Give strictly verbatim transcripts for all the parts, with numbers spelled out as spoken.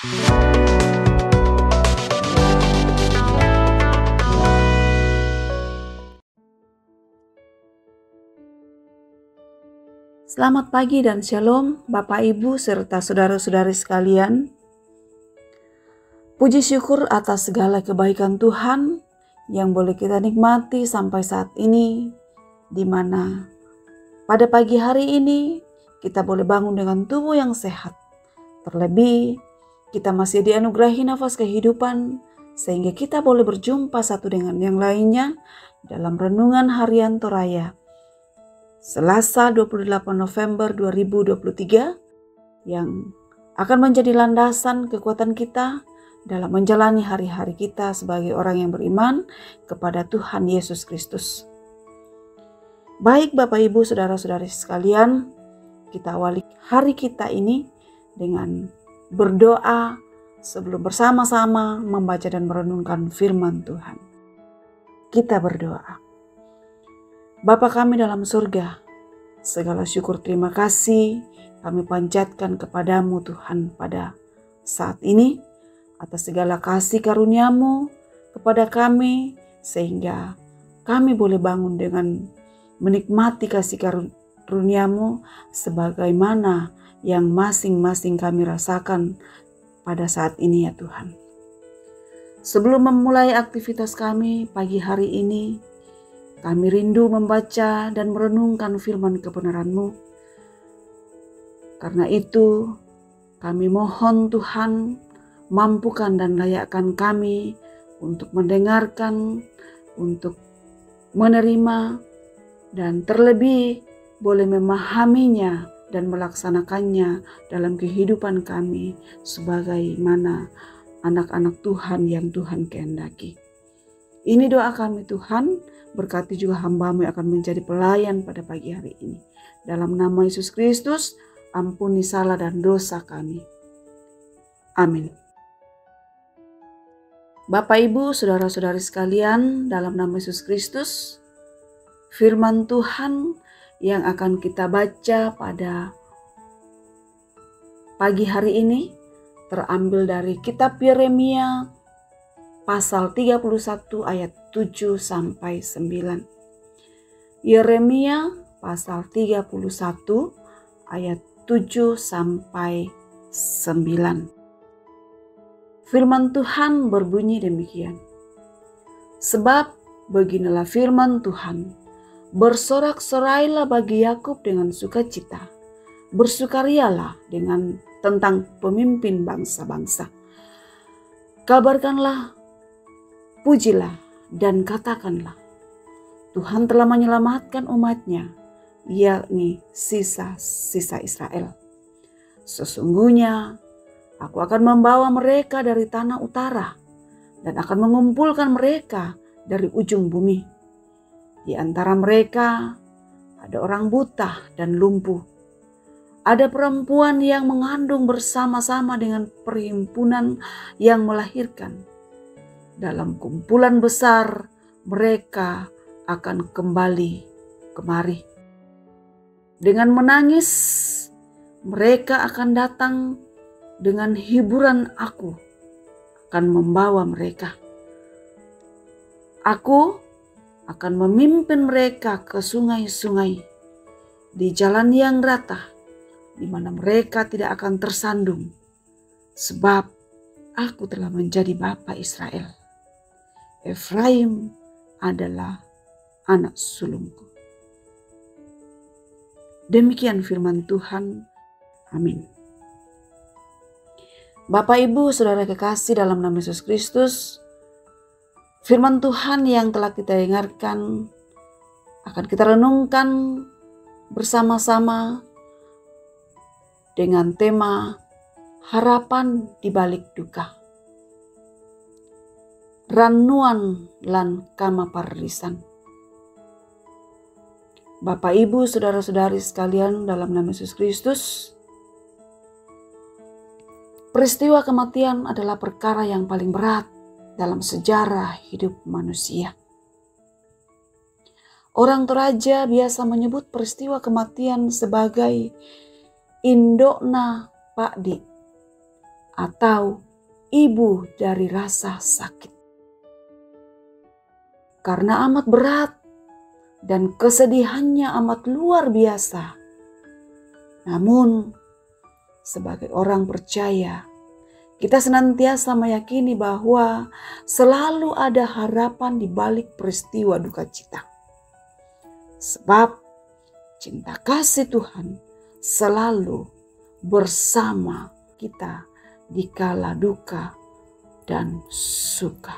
Selamat pagi dan shalom Bapak Ibu serta saudara-saudari sekalian. Puji syukur atas segala kebaikan Tuhan yang boleh kita nikmati sampai saat ini, di mana pada pagi hari ini kita boleh bangun dengan tubuh yang sehat. Terlebih kita masih dianugerahi nafas kehidupan sehingga kita boleh berjumpa satu dengan yang lainnya dalam renungan harian Toraya Selasa dua puluh delapan November dua ribu dua puluh tiga yang akan menjadi landasan kekuatan kita dalam menjalani hari-hari kita sebagai orang yang beriman kepada Tuhan Yesus Kristus. Baik Bapak Ibu saudara-saudari sekalian, kita awali hari kita ini dengan berdoa sebelum bersama-sama membaca dan merenungkan firman Tuhan. Kita berdoa. Bapa kami dalam surga, segala syukur terima kasih kami panjatkan kepadamu Tuhan pada saat ini atas segala kasih karunia-Mu kepada kami sehingga kami boleh bangun dengan menikmati kasih karunia-Mu sebagaimana yang masing-masing kami rasakan pada saat ini ya Tuhan. Sebelum memulai aktivitas kami pagi hari ini, kami rindu membaca dan merenungkan firman kebenaran-Mu. Karena itu, kami mohon Tuhan, mampukan dan layakkan kami untuk mendengarkan, untuk menerima, dan terlebih boleh memahaminya dan melaksanakannya dalam kehidupan kami sebagaimana anak-anak Tuhan yang Tuhan kehendaki. Ini doa kami Tuhan. Berkati juga hamba-Mu yang akan menjadi pelayan pada pagi hari ini. Dalam nama Yesus Kristus, ampuni salah dan dosa kami. Amin. Bapak, Ibu, saudara-saudari sekalian, dalam nama Yesus Kristus, firman Tuhan yang akan kita baca pada pagi hari ini terambil dari kitab Yeremia pasal tiga puluh satu ayat tujuh sampai sembilan. Yeremia pasal tiga puluh satu ayat tujuh sampai sembilan. Firman Tuhan berbunyi demikian. Sebab beginilah firman Tuhan, bersorak-sorailah bagi Yakub dengan sukacita, bersukarialah dengan tentang pemimpin bangsa-bangsa. Kabarkanlah, pujilah dan katakanlah, Tuhan telah menyelamatkan umatnya, yakni sisa-sisa Israel. Sesungguhnya aku akan membawa mereka dari tanah utara dan akan mengumpulkan mereka dari ujung bumi. Di antara mereka ada orang buta dan lumpuh. Ada perempuan yang mengandung bersama-sama dengan perhimpunan yang melahirkan. Dalam kumpulan besar mereka akan kembali kemari. Dengan menangis mereka akan datang, dengan hiburan aku akan membawa mereka. Aku akan memimpin mereka ke sungai-sungai di jalan yang rata, di mana mereka tidak akan tersandung, sebab aku telah menjadi bapa Israel. Efraim adalah anak sulungku. Demikian firman Tuhan. Amin. Bapak, Ibu, saudara kekasih dalam nama Yesus Kristus, firman Tuhan yang telah kita dengarkan akan kita renungkan bersama-sama dengan tema harapan di balik duka. Ranuan lan kama parrisan. Bapak, Ibu, saudara-saudari sekalian dalam nama Yesus Kristus, peristiwa kematian adalah perkara yang paling berat dalam sejarah hidup manusia. Orang Toraja biasa menyebut peristiwa kematian sebagai indokna pakdi, atau ibu dari rasa sakit. Karena amat berat dan kesedihannya amat luar biasa. Namun, sebagai orang percaya, kita senantiasa meyakini bahwa selalu ada harapan di balik peristiwa duka cita. Sebab cinta kasih Tuhan selalu bersama kita di kala duka dan suka.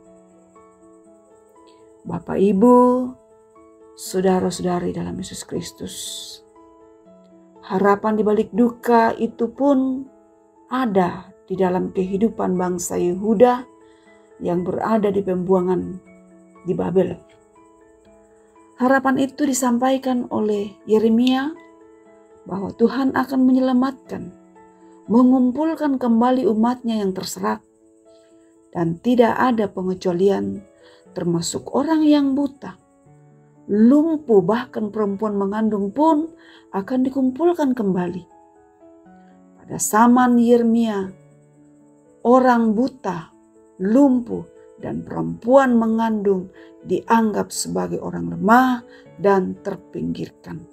Bapak, Ibu, saudara-saudari dalam Yesus Kristus, harapan di balik duka itu pun ada di dalam kehidupan bangsa Yehuda yang berada di pembuangan di Babel. Harapan itu disampaikan oleh Yeremia bahwa Tuhan akan menyelamatkan, mengumpulkan kembali umatnya yang terserak, dan tidak ada pengecualian termasuk orang yang buta, lumpuh, bahkan perempuan mengandung pun akan dikumpulkan kembali. Pada zaman Yeremia, orang buta, lumpuh, dan perempuan mengandung dianggap sebagai orang lemah dan terpinggirkan.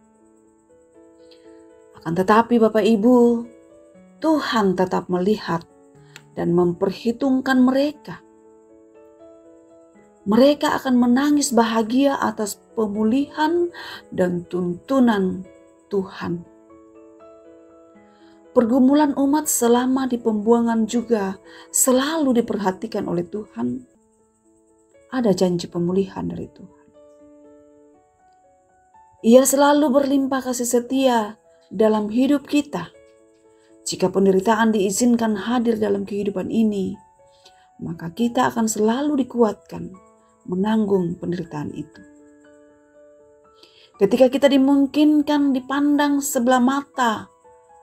Akan tetapi Bapak Ibu, Tuhan tetap melihat dan memperhitungkan mereka. Mereka akan menangis bahagia atas pemulihan dan tuntunan Tuhan. Pergumulan umat selama di pembuangan juga selalu diperhatikan oleh Tuhan. Ada janji pemulihan dari Tuhan. Ia selalu berlimpah kasih setia dalam hidup kita. Jika penderitaan diizinkan hadir dalam kehidupan ini, maka kita akan selalu dikuatkan menanggung penderitaan itu. Ketika kita dimungkinkan dipandang sebelah mata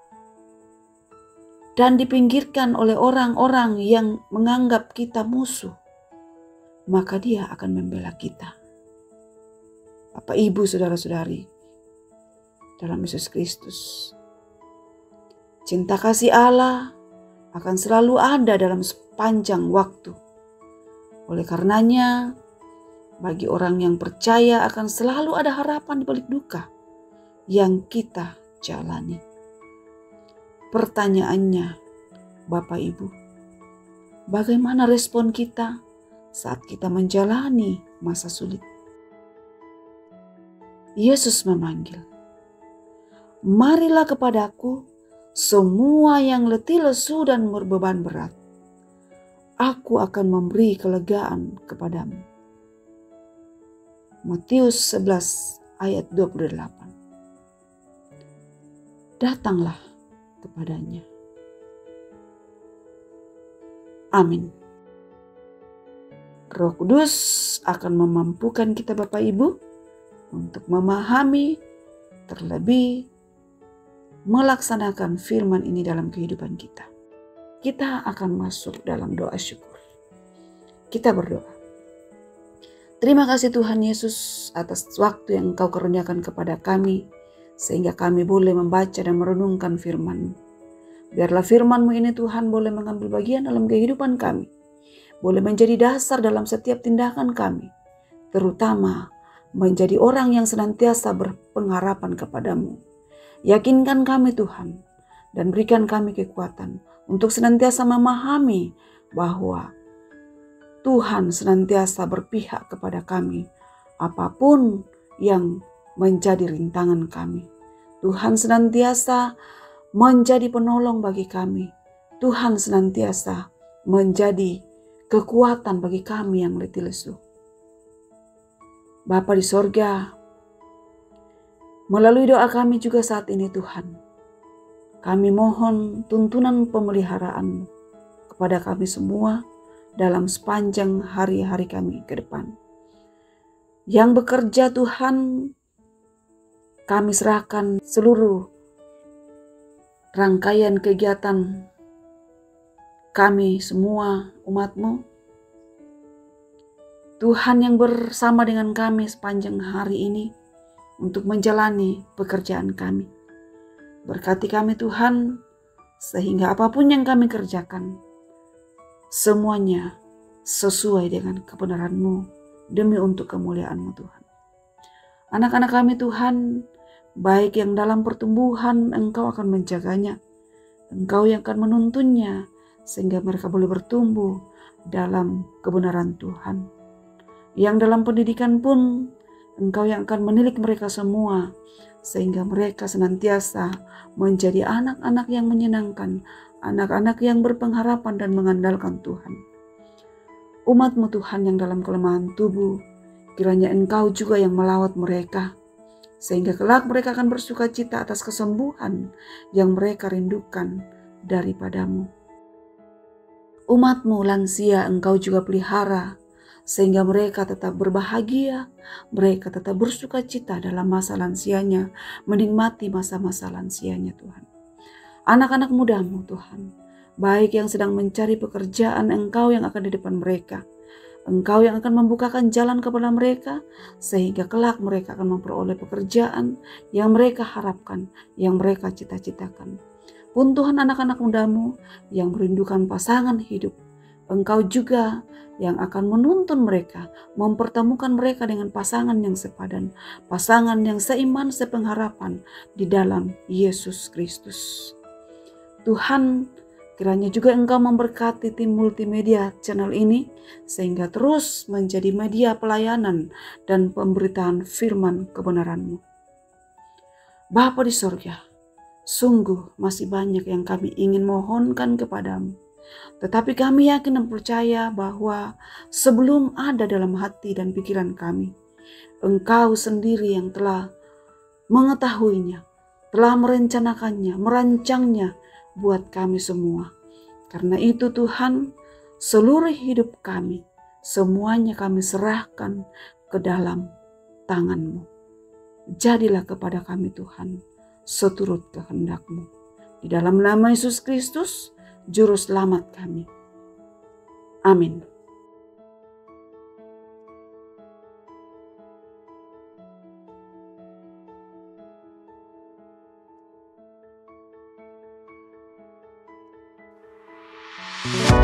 dan dipinggirkan oleh orang-orang yang menganggap kita musuh, maka Dia akan membela kita. Bapak, Ibu, saudara-saudari dalam Yesus Kristus, cinta kasih Allah akan selalu ada dalam sepanjang waktu. Oleh karenanya, bagi orang yang percaya akan selalu ada harapan di balik duka yang kita jalani. Pertanyaannya, Bapak Ibu, bagaimana respon kita saat kita menjalani masa sulit? Yesus memanggil, "Marilah kepadaku semua yang letih lesu dan berbeban berat. Aku akan memberi kelegaan kepadamu." Matius sebelas ayat dua puluh delapan. Datanglah kepadanya. Amin. Roh Kudus akan memampukan kita Bapak Ibu untuk memahami, terlebih melaksanakan firman ini dalam kehidupan kita. Kita akan masuk dalam doa syukur. Kita berdoa. Terima kasih Tuhan Yesus atas waktu yang Engkau karuniakan kepada kami, sehingga kami boleh membaca dan merenungkan firman-Mu. Biarlah firman-Mu ini Tuhan boleh mengambil bagian dalam kehidupan kami, boleh menjadi dasar dalam setiap tindakan kami, terutama menjadi orang yang senantiasa berpengharapan kepadamu. Yakinkan kami Tuhan, dan berikan kami kekuatan untuk senantiasa memahami bahwa Tuhan senantiasa berpihak kepada kami, apapun yang menjadi rintangan kami. Tuhan senantiasa menjadi penolong bagi kami. Tuhan senantiasa menjadi kekuatan bagi kami yang letih lesu. Bapa di sorga, melalui doa kami juga saat ini Tuhan, kami mohon tuntunan pemeliharaan kepada kami semua dalam sepanjang hari-hari kami ke depan. Yang bekerja Tuhan, kami serahkan seluruh rangkaian kegiatan kami semua umat-Mu. Tuhan yang bersama dengan kami sepanjang hari ini untuk menjalani pekerjaan kami. Berkati kami Tuhan, sehingga apapun yang kami kerjakan, semuanya sesuai dengan kebenaran-Mu demi untuk kemuliaan-Mu Tuhan. Anak-anak kami Tuhan, baik yang dalam pertumbuhan, Engkau akan menjaganya. Engkau yang akan menuntunnya sehingga mereka boleh bertumbuh dalam kebenaran Tuhan. Yang dalam pendidikan pun, Engkau yang akan menilik mereka semua, sehingga mereka senantiasa menjadi anak-anak yang menyenangkan, anak-anak yang berpengharapan dan mengandalkan Tuhan. Umat-Mu Tuhan yang dalam kelemahan tubuh, kiranya Engkau juga yang melawat mereka, sehingga kelak mereka akan bersuka cita atas kesembuhan yang mereka rindukan daripada-Mu. Umat-Mu lansia Engkau juga pelihara, sehingga mereka tetap berbahagia, mereka tetap bersuka cita dalam masa lansianya, menikmati masa-masa lansianya Tuhan. Anak-anak muda-Mu Tuhan, baik yang sedang mencari pekerjaan, Engkau yang akan di depan mereka. Engkau yang akan membukakan jalan kepada mereka, sehingga kelak mereka akan memperoleh pekerjaan yang mereka harapkan, yang mereka cita-citakan. Pun Tuhan, anak-anak muda-Mu yang merindukan pasangan hidup, Engkau juga yang akan menuntun mereka, mempertemukan mereka dengan pasangan yang sepadan, pasangan yang seiman, sepengharapan di dalam Yesus Kristus. Tuhan, kiranya juga Engkau memberkati tim multimedia channel ini, sehingga terus menjadi media pelayanan dan pemberitaan firman kebenaran-Mu. Bapa di sorga, sungguh masih banyak yang kami ingin mohonkan kepadamu. Tetapi kami yakin dan percaya bahwa sebelum ada dalam hati dan pikiran kami, Engkau sendiri yang telah mengetahuinya, telah merencanakannya, merancangnya buat kami semua. Karena itu Tuhan, seluruh hidup kami, semuanya kami serahkan ke dalam tangan-Mu. Jadilah kepada kami Tuhan, seturut kehendak-Mu. Di dalam nama Yesus Kristus, Juru Selamat kami. Amin. Thank you.